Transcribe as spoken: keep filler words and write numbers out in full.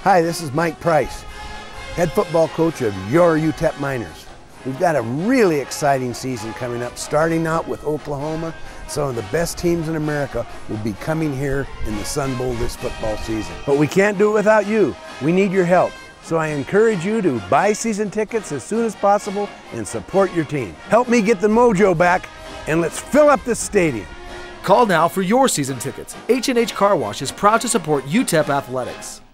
Hi, this is Mike Price, head football coach of your U T E P Miners. We've got a really exciting season coming up, starting out with Oklahoma. Some of the best teams in America will be coming here in the Sun Bowl this football season. But we can't do it without you. We need your help. So I encourage you to buy season tickets as soon as possible and support your team. Help me get the mojo back, and let's fill up this stadium. Call now for your season tickets. H and H Car Wash is proud to support U T E P Athletics.